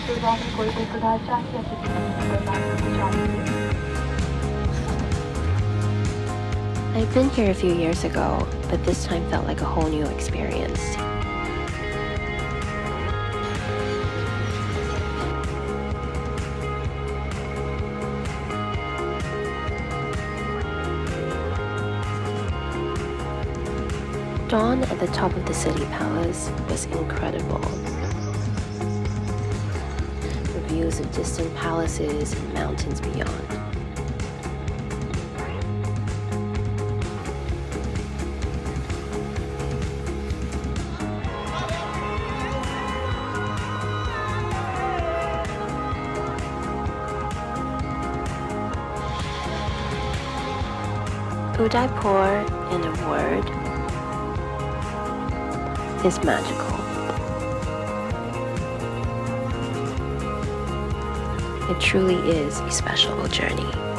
I'd been here a few years ago, but this time felt like a whole new experience. Dawn at the top of the city palace was incredible. The views of distant palaces and mountains beyond. Udaipur, in a word, is magical. It truly is a special journey.